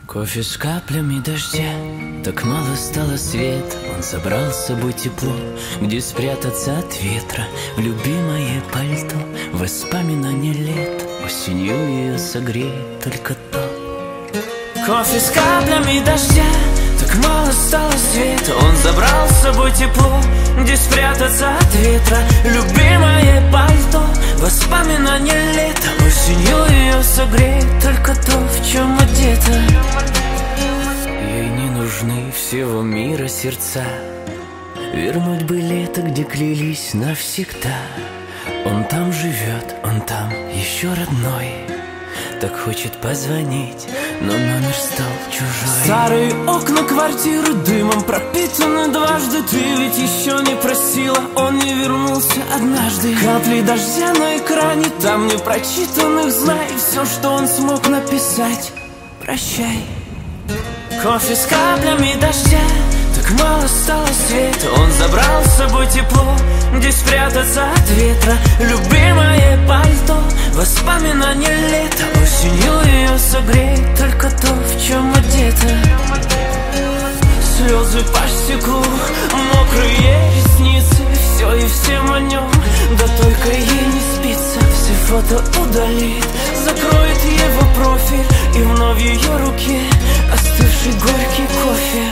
Кофе с каплями дождя, так мало стало света. Он собрал с собой тепло, где спрятаться от ветра. В любимое пальто, воспоминания лет. Осенью ее согреет только то. Кофе с каплями дождя, так мало стало света. Он забрал с собой тепло, где спрятаться от ветра. Любимое пальто, воспоминания лета. Осенью ее согреет только то, в чем одета. Ей не нужны всего мира сердца. Вернуть бы лето, где клялись навсегда. Он там живет, он там еще родной. Так хочет позвонить, но номер стал чужой. Старые окна квартиры дымом пропитаны дважды. Ты ведь еще не просила, он не вернулся однажды. Капли дождя на экране, там не прочитанных знай. Все, что он смог написать, прощай. Кофе с каплями дождя, так мало стало света. Он забрал с собой тепло, где спрятаться от ветра. Любимое пальто, воспоминания лета. Осенью ее согреет только то, в чем одета. Слезы по стеклу, мокрые ресницы. Все и всем о нем, да только ей не спится. Все фото удалит, закроет его профиль. И вновь в ее руке остывший горький кофе.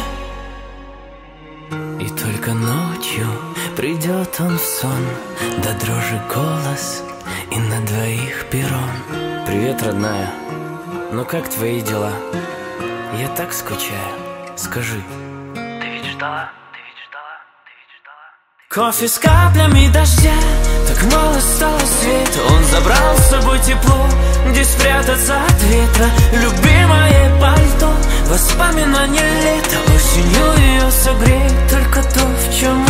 И только ночью придет он в сон, до дрожи голос и на двоих перрон. Привет, родная, ну как твои дела? Я так скучаю, скажи. Ты ведь ждала, ты ведь ждала, ты ведь ждала. Кофе с каплями дождя, так мало стало света. Он забрал с собой тепло, где спрятаться от ветра. Любимое пальто, воспоминания лета. Осенью ее согреет только то, в чем